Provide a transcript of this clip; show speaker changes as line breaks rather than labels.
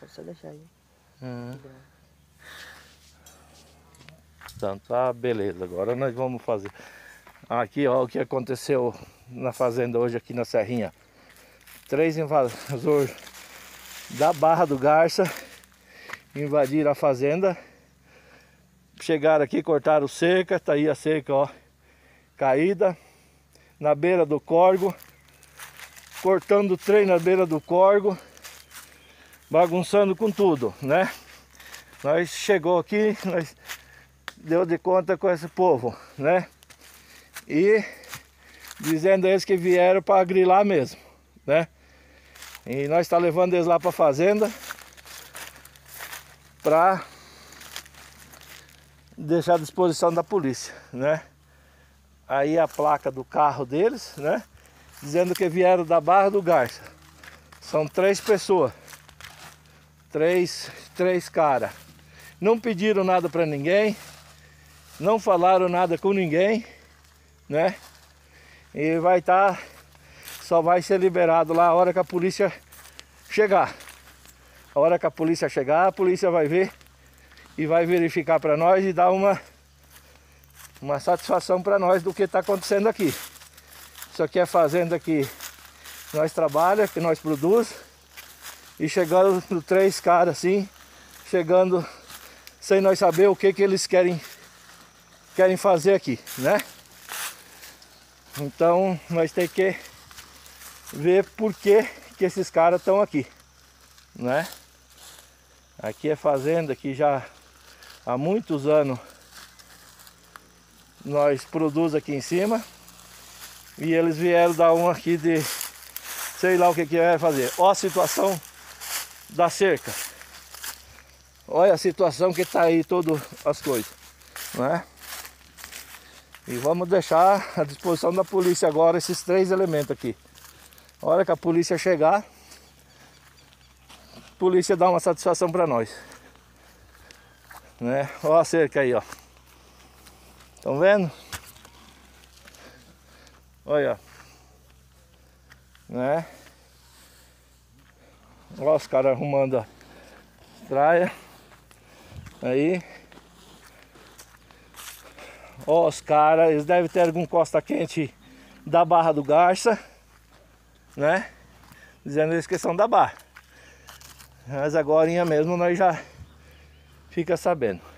Pode só deixar aí.
Então tá, beleza. Agora nós vamos fazer. Aqui, ó, o que aconteceu na fazenda hoje aqui na Serrinha. 3 invasores da Barra do Garça invadiram a fazenda. Chegaram aqui, cortaram cerca, tá aí a cerca, ó, caída. Na beira do córrego, cortando o trem na beira do córrego, bagunçando com tudo, né? Nós chegou aqui, nós deu de conta com esse povo, né? E dizendo a eles que vieram para grilar mesmo, né? E nós está levando eles lá para a fazenda para deixar à disposição da polícia, né? Aí a placa do carro deles, né? Dizendo que vieram da Barra do Garça. São 3 pessoas. Três caras. Não pediram nada para ninguém. Não falaram nada com ninguém, né? E vai estar... Só vai ser liberado lá a hora que a polícia chegar. A hora que a polícia chegar, a polícia vai ver e vai verificar para nós e dar uma satisfação para nós do que está acontecendo aqui. Isso aqui é fazenda que nós trabalhamos, que nós produzimos. E chegando 3 caras assim, chegando sem nós saber o que eles querem fazer aqui, né? Então nós temos que ver por que esses caras estão aqui, né? Aqui é fazenda que já há muitos anos nós produzimos aqui em cima. E eles vieram dar um aqui de... sei lá o que vai fazer. Olha a situação da cerca. Olha a situação que está aí todas as coisas, né? E vamos deixar à disposição da polícia agora esses 3 elementos aqui. A hora que a polícia chegar, a polícia dá uma satisfação para nós, né? Olha a cerca aí, ó. Estão vendo? Olha, né? Olha os caras arrumando a praia. Aí. Olha os caras, eles devem ter algum costa quente da Barra do Garça, né? Dizendo eles que são da Barra. Mas agora mesmo nós já fica sabendo.